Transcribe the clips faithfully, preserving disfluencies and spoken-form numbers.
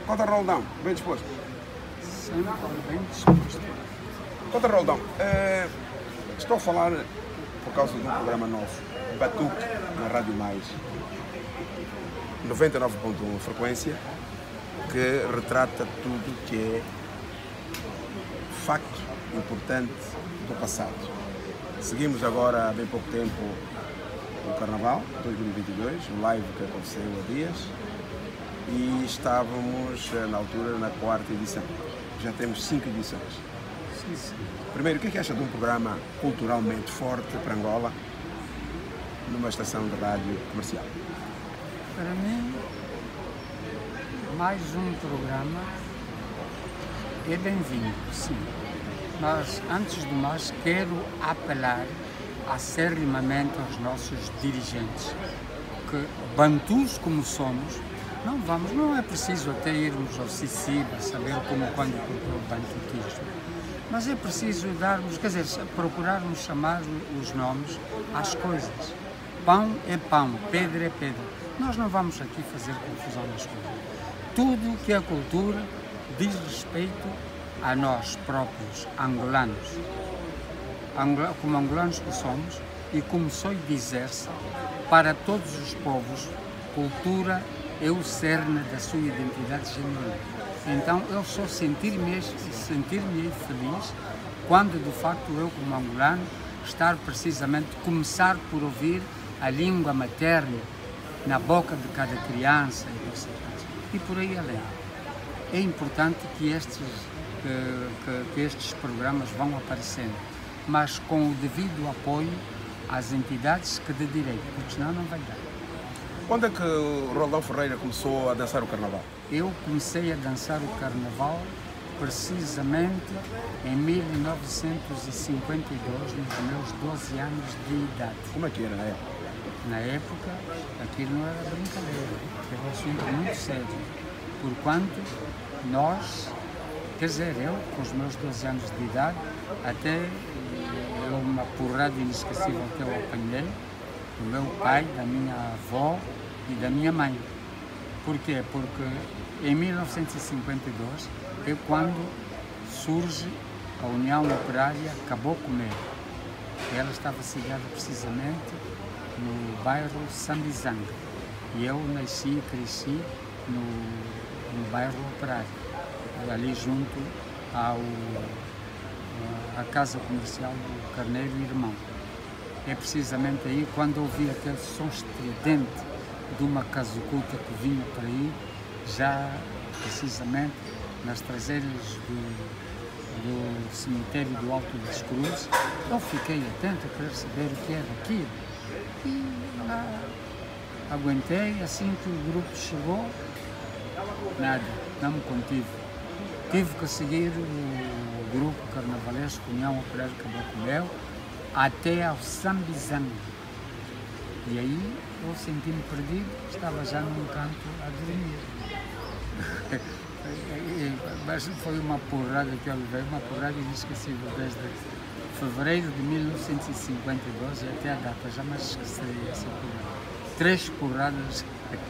Conta Roldão, bem disposto? Sempre bem disposto. Conta Roldão, uh, estou a falar por causa de um programa novo, Batuque, na Rádio Mais, noventa e nove ponto um frequência, que retrata tudo que é facto importante do passado. Seguimos agora há bem pouco tempo o Carnaval dois mil e vinte e dois, o live que aconteceu há dias, e estávamos na altura na quarta edição. Já temos cinco edições. Sim, sim. Primeiro, o que é que acha de um programa culturalmente forte para Angola numa estação de rádio comercial? Para mim, mais um programa é bem-vindo, sim. Mas, antes de mais, quero apelar acerrimamente aos nossos dirigentes, que, bantus como somos, não vamos, não é preciso até irmos ao Siciba saber como quando procurou o bantutismo, mas é preciso darmos, quer dizer, procurarmos chamar os nomes às coisas. Pão é pão, pedra é pedra. Nós não vamos aqui fazer confusão nas coisas. Tudo o que é cultura diz respeito a nós próprios, angolanos. Angola, como angolanos que somos, e como soe dizer-se, para todos os povos, cultura é o cerne da sua identidade genuína. Então eu só sentir-me sentir-me feliz quando de facto eu, como angolano, estar precisamente, começar por ouvir a língua materna na boca de cada criança e, e por aí além. É importante que estes, que, que, que estes programas vão aparecendo, mas com o devido apoio às entidades que de direito, porque senão não vai dar. Quando é que o Roldão Ferreira começou a dançar o Carnaval? Eu comecei a dançar o Carnaval precisamente em mil novecentos e cinquenta e dois, nos meus doze anos de idade. Como é que era na época? Na época, aquilo não era brincadeira, era um assunto muito sério, porquanto nós, quer dizer, eu, com os meus doze anos de idade, até eu, uma porrada inesquecível que eu apanhei, do meu pai, da minha avó e da minha mãe. Por quê? Porque em mil novecentos e cinquenta e dois é quando surge a União Operária Caboclo. Ela estava sediada precisamente no bairro Sambizanga. E eu nasci e cresci no, no bairro Operário, ali junto ao, à Casa Comercial do Carneiro Irmão. É precisamente aí quando ouvi aquele som estridente de uma casucuta que vinha por aí, já precisamente nas traseiras do, do cemitério do Alto das Cruzes. Eu fiquei atento a querer saber o que era aquilo e lá aguentei. Assim que o grupo chegou, nada, não me contive. Tive que seguir o grupo carnavalesco União Operária Caboclo até ao Sambizanga. E aí eu senti-me perdido, estava já num canto a dormir. Mas foi uma porrada que eu levei, uma porrada inesquecível desde fevereiro de mil novecentos e cinquenta e dois e até a data, jamais esquecerei essa porrada. Três porradas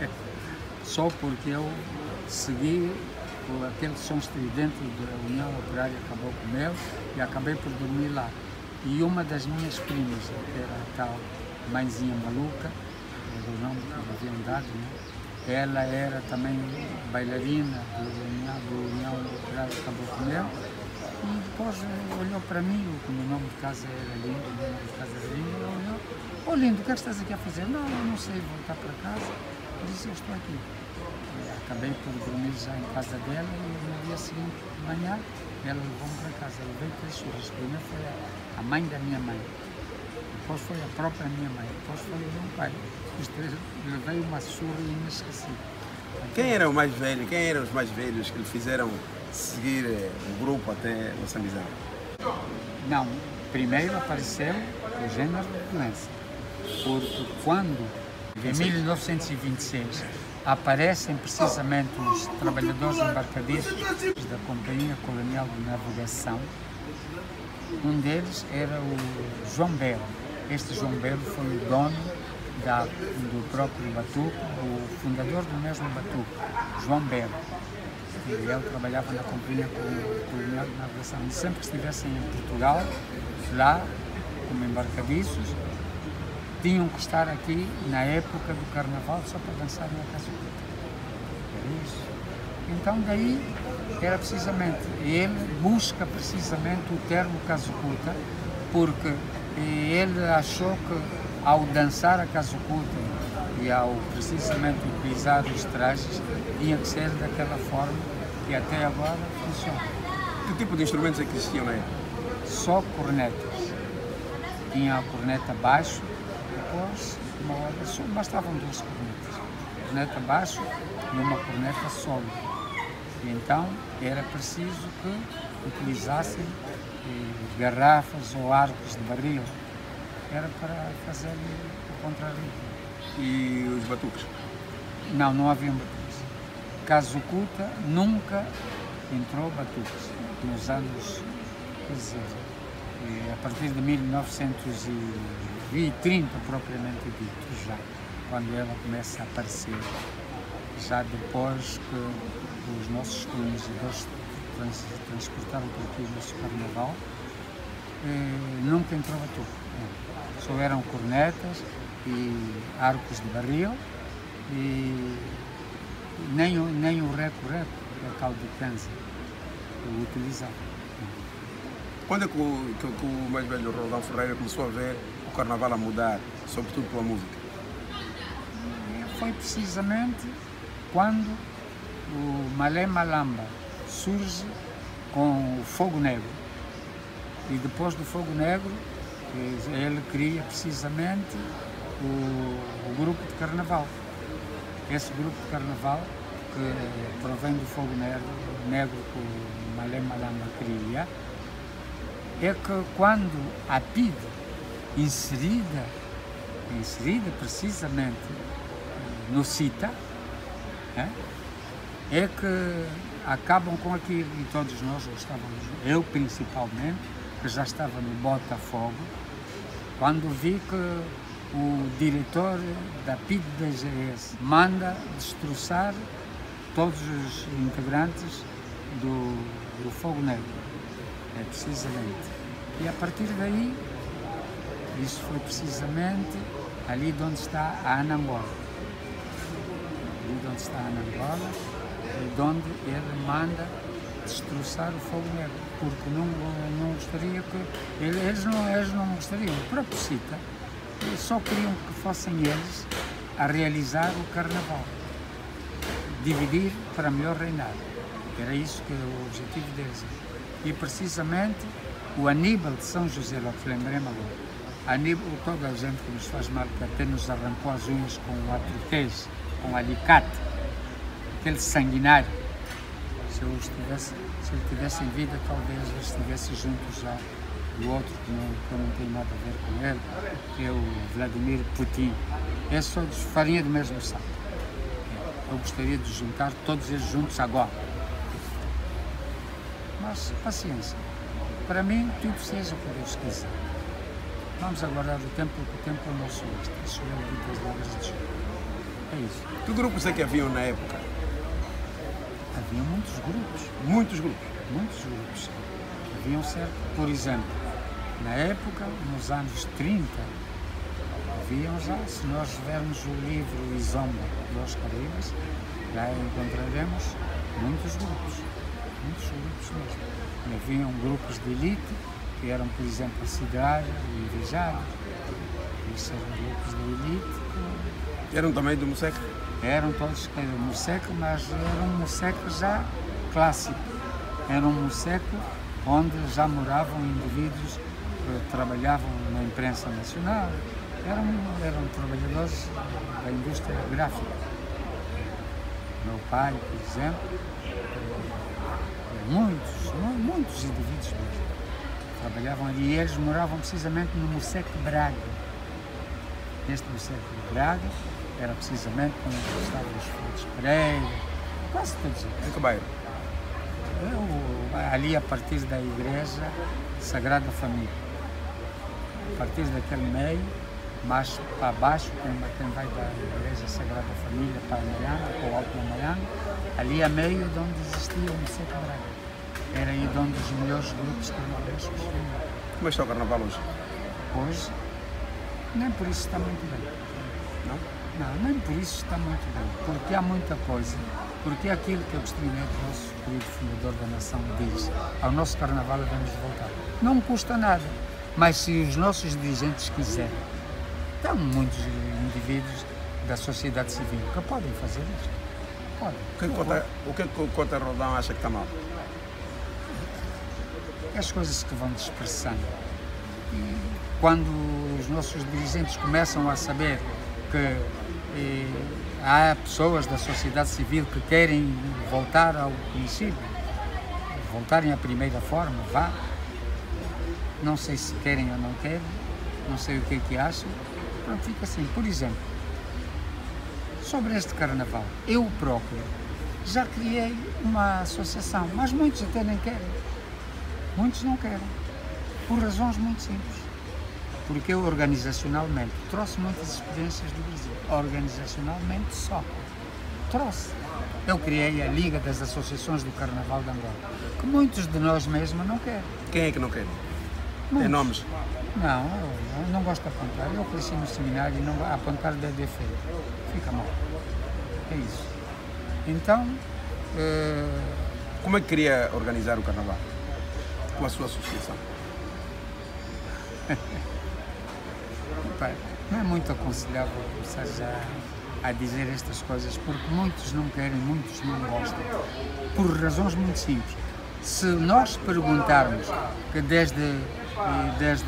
só porque eu segui por aquele som estridente da União Operária Caboclo e acabei por dormir lá. E uma das minhas primas, que era a tal mãezinha maluca, do nome que me haviam dado, né? Ela era também bailarina do União, do União Operária Caboclo e depois olhou para mim, o meu nome de casa era Lindo, o nome de casa era Lindo, ela olhou, ô oh, Lindo, o que é que estás aqui a fazer? Não, eu não sei, voltar para casa. Eu disse, eu estou aqui. E acabei por dormir já em casa dela e no dia seguinte, de manhã, ela levou-me para casa. Ela veio três churras. Primeiro foi a mãe da minha mãe, depois foi a própria minha mãe, depois foi o meu pai. Os três levei uma surra inesquecível. Quem era o mais velho? Quem eram os mais velhos que lhe fizeram seguir o grupo até o Sambizanga? Não, primeiro apareceu o género de Lença, porque quando, em mil novecentos e vinte e seis, aparecem precisamente os trabalhadores embarcadistas da Companhia Colonial de Navegação, um deles era o João Belo. Este João Belo foi o dono da, do próprio Batuque, o fundador do mesmo Batuque, João Belo. e ele trabalhava na companhia colonial de navegação. E sempre que estivessem em Portugal, lá, como embarcadiços, tinham que estar aqui na época do Carnaval só para dançar na Casucuta. Era isso. Então daí era precisamente, ele busca precisamente o termo Casucuta, porque ele achou que ao dançar a Casucuta e ao precisamente utilizar os trajes, tinha que ser daquela forma que até agora funciona. Que tipo de instrumentos é que existiam na época? Só cornetas. Tinha a corneta baixo, depois uma hora só bastavam duas cornetas. Corneta baixo e uma corneta solo. E então era preciso que utilizassem eh, garrafas ou arcos de barril. Era para fazer o contrarritmo. E os batuques? Não, não havia batuques. Casucuta nunca entrou batuques. Nos anos, quer dizer, eh, a partir de mil novecentos e trinta, propriamente dito, já, quando ela começa a aparecer, já depois que os nossos colonizadores trans, transportaram por aqui o nosso carnaval, eh, nunca entrou batuque. Só eram cornetas e arcos de barril e nem, o- nem o reco-reco, que é a caldo de canza, eu utilizava. Quando é que o, que, que o mais velho Roldão Ferreira começou a ver o carnaval a mudar, sobretudo pela música? Foi precisamente quando o Malé Malamba surge com o Fogo Negro. E depois do Fogo Negro, eh, ele cria precisamente o, o grupo de carnaval. Esse grupo de carnaval, que provém do Fogo Negro, negro que o Malé Malamba cria, é que quando a P I D, inserida, inserida precisamente no CITA, é, é que acabam com aquilo, e todos nós gostávamos, eu principalmente, que já estava no Botafogo, quando vi que o diretor da P I D da G S manda destroçar todos os integrantes do, do Fogo Negro. É precisamente. E a partir daí, isso foi precisamente ali de onde está a Anangola. Ali de onde está a Anangola, e de onde ele manda destroçar o Fogo Negro, porque não, não gostaria que... Eles não, eles não gostariam, o próprio CITA, eles só queriam que fossem eles a realizar o carnaval, dividir para melhor reinar. Era isso que era o objetivo deles. E precisamente o Aníbal de São José, logo que lembrei-me agora, Aníbal, toda a gente que nos faz mal, que até nos arrancou as unhas com o atrutez, com o alicate, aquele sanguinário. Se eu estivesse, se ele tivesse em vida, talvez eu estivesse junto já do outro, que não, que eu não tenho nada a ver com ele, que é o Vladimir Putin. Esses todos farinha do mesmo saco. Eu gostaria de juntar todos eles juntos agora. Mas paciência. Para mim, tudo seja o que Deus quiser. Vamos aguardar o tempo, porque o tempo é o nosso oeste. Isso é o dia das horas de julho. É isso. Que grupos é que haviam na época? Havia muitos grupos. Muitos grupos. Muitos grupos. Haviam certo, por exemplo, na época, nos anos trinta, haviam já, se nós vermos o livro Izomba dos Caraíbas, lá encontraremos muitos grupos. Muitos grupos mesmo. E haviam grupos de elite, que eram, por exemplo, a Cidade e o Invejado. Esses eram grupos de elite que Eram também do Moseca? eram todos que eram Moseca, mas era um Moseca já clássico. Era um Moseca onde já moravam indivíduos que trabalhavam na imprensa nacional. Eram, eram trabalhadores da indústria gráfica. Meu pai, por exemplo, muitos, mu- muitos indivíduos mesmo, trabalhavam ali e eles moravam precisamente no Moseca Braga. Este Moseca de Braga era precisamente onde estavam os Frutos Pereira, quase todos eles. Em que bairro? Eu, ali a partir da Igreja Sagrada Família. A partir daquele meio, mais para baixo, quem quem vai da Igreja Sagrada Família para Amaranga, para o Alto Amaranga, ali a meio de onde existe aqui ao Museu de Braga. Era aí de onde os melhores grupos carnavalescos vinham. Como está o carnaval hoje? Hoje, nem por isso está muito bem. Não? Não, nem por isso está muito bem, porque há muita coisa. Porque é aquilo que Agostinho Neto, nosso querido fundador da nação, diz: ao nosso carnaval devemos voltar. Não custa nada, mas se os nossos dirigentes quiserem, há muitos indivíduos da sociedade civil que podem fazer isto. Podem. O que é que Cota, o que é que o Cota Roldão acha que está mal? As coisas que vão dispersando. E quando os nossos dirigentes começam a saber que eh, há pessoas da sociedade civil que querem voltar ao princípio, voltarem à primeira forma, vá. Não sei se querem ou não querem, não sei o que é que acham. Pronto, fica assim. Por exemplo, sobre este carnaval, eu próprio já criei uma associação, mas muitos até nem querem. Muitos não querem, por razões muito simples. Porque eu, organizacionalmente, trouxe muitas experiências do Brasil. Organizacionalmente só. Trouxe. Eu criei a Liga das Associações do Carnaval de Angola, que muitos de nós mesmos não querem. Quem é que não quer? Muitos. Tem nomes? Não, eu, eu não gosto de apontar. Eu cresci no seminário e não apontar deve feio. Fica mal. É isso. Então... Uh... Como é que queria organizar o carnaval? Com a sua associação? Não é muito aconselhável começar já a dizer estas coisas, porque muitos não querem, muitos não gostam, por razões muito simples. Se nós perguntarmos que desde, desde,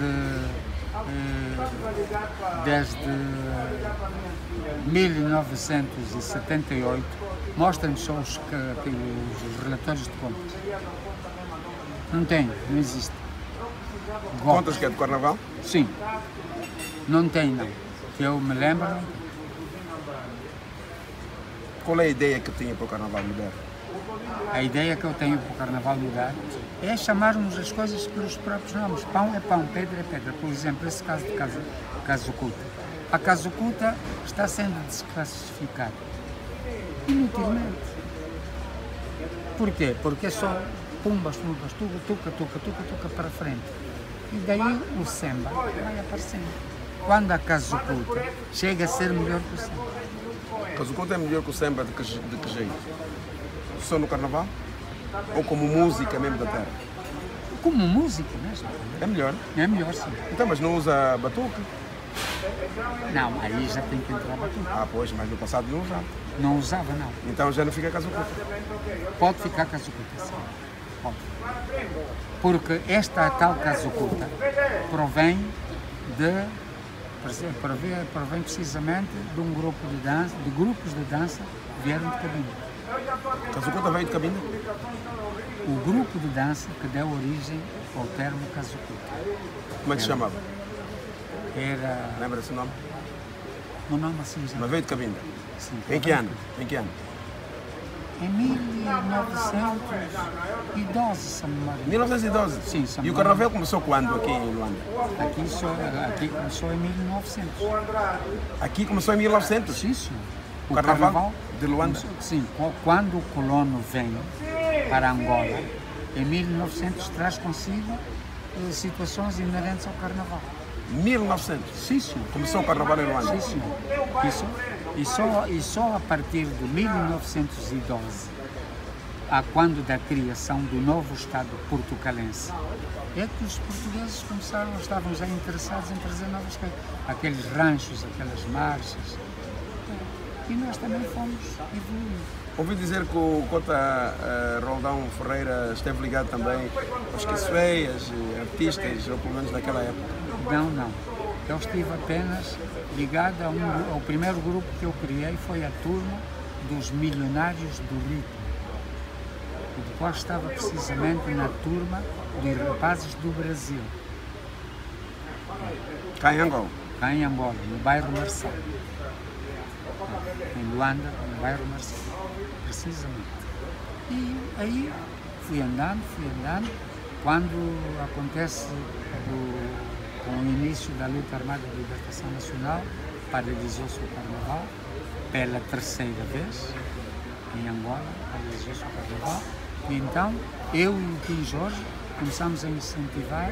desde mil novecentos e setenta e oito, mostra-nos só os, os relatórios de contas. Não tem, não existe. Golpes. Contas que é do carnaval? Sim. Não tem, não. Que eu me lembro. Qual é a ideia que tinha para o carnaval mudar? A ideia que eu tenho para o carnaval mudar é chamarmos as coisas pelos próprios nomes. Pão é pão, pedra é pedra. Por exemplo, esse caso de Casa, Casa Oculta. A Casa Oculta está sendo desclassificada. Inutilmente. Porquê? Porque é só pumbas, pumbas, tuca, tuca, tuca, tuca, tuca para frente. E daí o samba vai aparecendo. Quando a Casa Oculta chega a ser melhor que o samba. A Casa Oculta é melhor que o samba de que, de que jeito? Só no carnaval? Ou como música mesmo da terra? Como música mesmo. É melhor? É melhor, sim. Então, mas não usa batuque? Não, aí já tem que entrar batuque. Ah, pois, mas no passado não usava. Não usava, não. Então já não fica a Casa Oculta? Pode ficar Casa Oculta, sim. Pode. Porque esta tal Casa Oculta provém de, provém, provém precisamente de um grupo de dança, de grupos de dança que vieram de Cabinda. Casa Oculta veio de Cabinda? O grupo de dança que deu origem ao termo Casa Oculta. Como é que se chamava? Era... Lembra-se o nome? O nome assim já... Mas veio de Cabinda? Sim. Em que ano? Em que ano? Em mil novecentos e doze, se a memória. mil novecentos e doze? Sim, se a E o memória. carnaval começou quando aqui em Luanda? Aqui, só, aqui começou em mil e novecentos. Aqui começou em mil e novecentos? Sim, senhor. O carnaval de Luanda? Começou, sim, quando o colono vem para Angola, em mil e novecentos traz consigo eh, situações inerentes ao carnaval. mil e novecentos? Sim, senhor. Começou o carnaval em Luanda? Sim, senhor. Isso, e, só, e só a partir de mil e novecentos e doze, a quando da criação do novo Estado portucalense, é que os portugueses começaram, estavam já interessados em trazer novas coisas. Aqueles ranchos, aquelas marchas. E nós também fomos evoluindo. Ouvi dizer que o Cota uh, Roldão Ferreira esteve ligado também aos Quissueias, artistas, ou pelo menos naquela época. Não, não. Eu estive apenas ligado a um, ao primeiro grupo que eu criei, foi a turma dos Milionários do Ritmo. E depois estava precisamente na turma dos Rapazes do Brasil. Cá em Angola? Cá em Angola, no bairro Marçal. Em Luanda, no bairro Marçal. Precisamente. E aí fui andando, fui andando. Quando acontece o com o início da luta armada de libertação nacional, paralisou-se o carnaval pela terceira vez em Angola, paralisou-se o carnaval, E então, eu e o Kim Jorge começamos a incentivar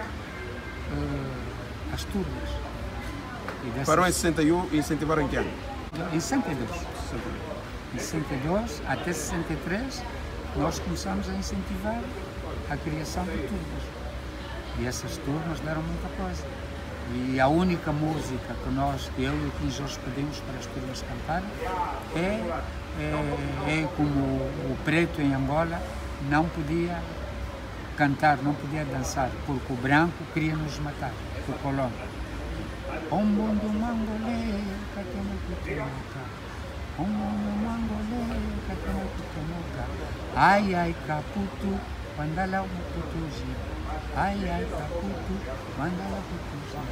uh, as turmas. Parou em sessenta e um e incentivaram em que ano? Em sessenta e dois. Em sessenta e dois até sessenta e três, nós começamos a incentivar a criação de turmas. E essas turmas deram muita coisa. E a única música que nós, eu e o Kim Jorge pedimos para as turmas cantarem é, é, é como o preto em Angola não podia cantar, não podia dançar, porque o branco queria nos matar, o colono. Um mundo mangolê, catena cutunuca. Um mundo mangolê, catena cutunuca. Ai, ai, caputu, mandala o cutuji. Ai, ai, caputu, mandala o cutuji.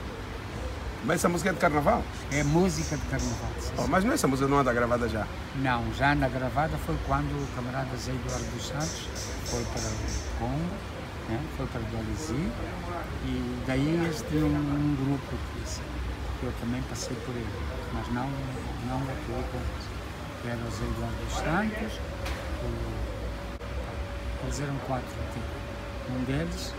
Mas essa música é de carnaval? É música de carnaval. Oh, mas não, essa música não anda gravada já? Não, já anda gravada foi quando o camarada Zé Eduardo dos Santos foi para o Congo, né? Foi para Dolizy, e daí eles tinham um grupo que, que eu também passei por ele, mas não, não atuei com eles. Que era o Zé Eduardo dos Santos, o, eles eram quatro, tipo. Um deles,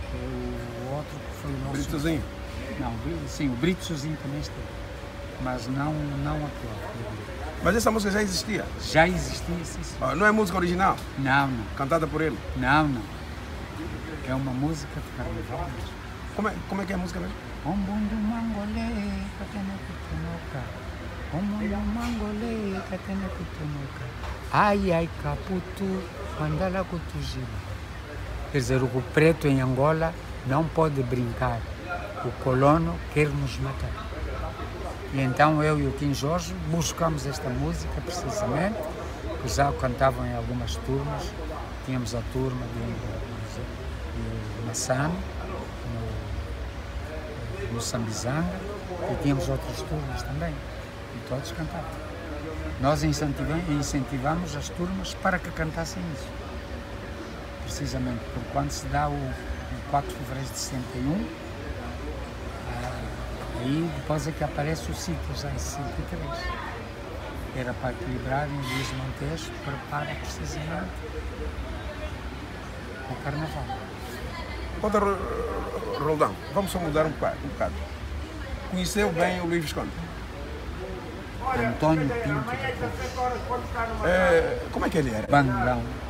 o outro que foi o nosso... Britozinho? Não, sim, o Brito Sozinho também esteve, mas não, não atuou. Mas essa música já existia? Já existia, sim, sim. Oh, não é música original? Não, não. Cantada por ele? Não, não. É uma música de carnaval mesmo. Como é, como é que é a música mesmo? Um bundo mangolê, catena cutunuca. Um bundo mangolê, catena cutunuca. Ai, ai, caputu, mandala cutujiba. Quer dizer, o preto em Angola não pode brincar. O colono quer nos matar. E então eu e o Kim Jorge buscamos esta música precisamente, que já cantavam em algumas turmas. Tínhamos a turma de, de, de Massano, no, no Sambizanga, e tínhamos outras turmas também, e todos cantavam. Nós incentivamos, incentivamos as turmas para que cantassem isso. Precisamente, porque quando se dá o, o quatro de fevereiro de sessenta e um, aí depois é que aparece o sítio já em sessenta e três. Era para equilibrar e Luís Montes prepara precisamente o carnaval. Conta, Roldão, vamos só mudar um bocado. Um bocado. Conheceu bem o Luís Visconde? Antônio Pinto de Torres. É, como é que ele era? Bangão.